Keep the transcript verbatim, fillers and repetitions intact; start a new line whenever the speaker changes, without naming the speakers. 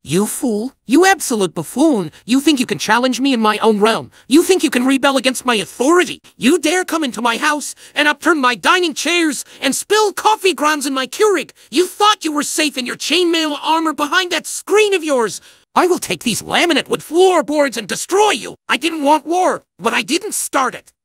You fool! You absolute buffoon! You think you can challenge me in my own realm? You think you can rebel against my authority? You dare come into my house and upturn my dining chairs and spill coffee grounds in my Keurig? You thought you were safe in your chainmail armor behind that screen of yours! I will take these laminate wood floorboards and destroy you! I didn't want war, but I didn't start it!